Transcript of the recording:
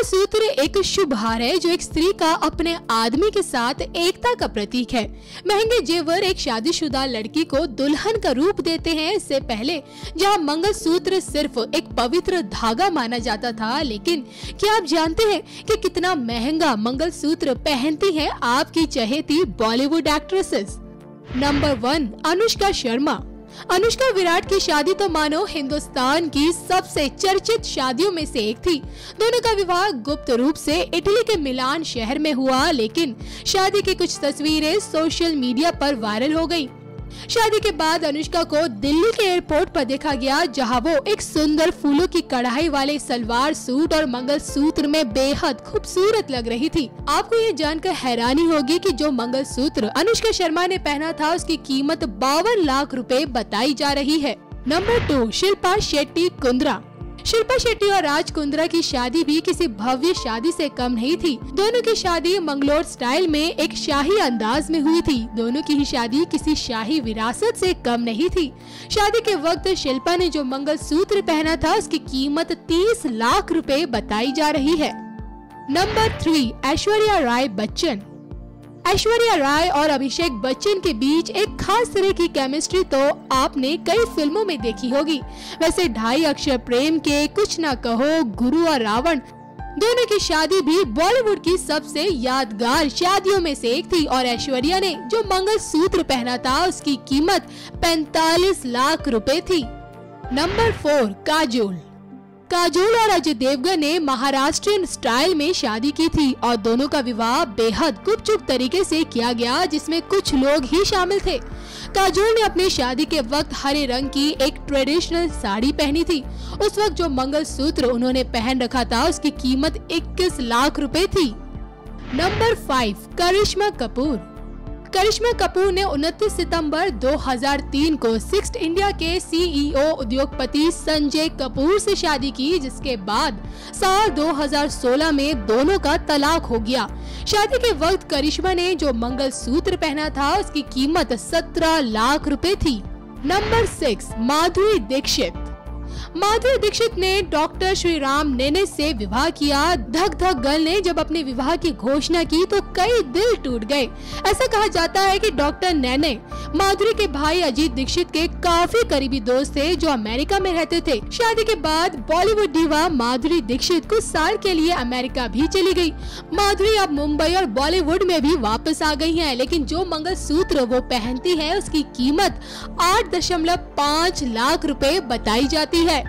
मंगलसूत्र एक शुभ हार है जो एक स्त्री का अपने आदमी के साथ एकता का प्रतीक है। महंगे जेवर एक शादीशुदा लड़की को दुल्हन का रूप देते हैं। इससे पहले जहां मंगलसूत्र सिर्फ एक पवित्र धागा माना जाता था, लेकिन क्या आप जानते हैं कि कितना महंगा मंगलसूत्र पहनती हैं आपकी चहेती Bollywood actresses. Number 1, Anushka Sharma. Anushka Virat की शादी तो मानो हिंदुस्तान की सबसे चर्चित शादियों में से एक थी। दोनों का विवाह गुप्त रूप से इटली के मिलान शहर में हुआ, लेकिन शादी की कुछ तस्वीरें सोशल मीडिया पर वायरल हो गयी। शादी के बाद अनुष्का को दिल्ली के एयरपोर्ट पर देखा गया, जहां वो एक सुंदर फूलों की कढ़ाई वाले सलवार सूट और मंगलसूत्र में बेहद खूबसूरत लग रही थी। आपको ये जानकर हैरानी होगी कि जो मंगलसूत्र अनुष्का शर्मा ने पहना था उसकी कीमत 52 लाख रुपए बताई जा रही है। नंबर 2, शिल्पा शेट्टी कुंद्रा। शिल्पा शेट्टी और राज कुंद्रा की शादी भी किसी भव्य शादी से कम नहीं थी। दोनों की शादी मंगलोर स्टाइल में एक शाही अंदाज में हुई थी। दोनों की ही शादी किसी शाही विरासत से कम नहीं थी। शादी के वक्त शिल्पा ने जो मंगलसूत्र पहना था उसकी कीमत 30 लाख रुपए बताई जा रही है। नंबर 3, ऐश्वर्या राय बच्चन। ऐश्वर्या राय और अभिषेक बच्चन के बीच एक खास तरह की केमिस्ट्री तो आपने कई फिल्मों में देखी होगी। वैसे 2.5 अक्षर प्रेम के कुछ ना कहो, गुरु और रावण दोनों की शादी भी बॉलीवुड की सबसे यादगार शादियों में से एक थी और ऐश्वर्या ने जो मंगलसूत्र पहना था उसकी कीमत 45 लाख रुपए थी। नंबर 4, काजोल। काजोल और अजय देवगन ने महाराष्ट्रियन स्टाइल में शादी की थी और दोनों का विवाह बेहद गुपचुप तरीके से किया गया, जिसमें कुछ लोग ही शामिल थे। काजोल ने अपनी शादी के वक्त हरे रंग की एक ट्रेडिशनल साड़ी पहनी थी। उस वक्त जो मंगलसूत्र उन्होंने पहन रखा था उसकी कीमत 21 लाख रुपए थी। नंबर 5, करिश्मा कपूर। करिश्मा कपूर ने 29 सितंबर 2003 को सिक्स्थ इंडिया के CEO उद्योगपति संजय कपूर से शादी की, जिसके बाद साल 2016 में दोनों का तलाक हो गया। शादी के वक्त करिश्मा ने जो मंगलसूत्र पहना था उसकी कीमत 17 लाख रुपए थी। नंबर 6, माधुरी दीक्षित। माधुरी दीक्षित ने डॉक्टर श्रीराम नेने से विवाह किया। धक धक गर्ल ने जब अपने विवाह की घोषणा की तो कई दिल टूट गए। ऐसा कहा जाता है कि डॉक्टर नेने माधुरी के भाई अजीत दीक्षित के काफी करीबी दोस्त थे जो अमेरिका में रहते थे। शादी के बाद बॉलीवुड दीवा माधुरी दीक्षित कुछ साल के लिए अमेरिका भी चली गई। माधुरी अब मुंबई और बॉलीवुड में भी वापस आ गई हैं, लेकिन जो मंगलसूत्र वो पहनती है उसकी कीमत 8.5 लाख रुपए बताई जाती है।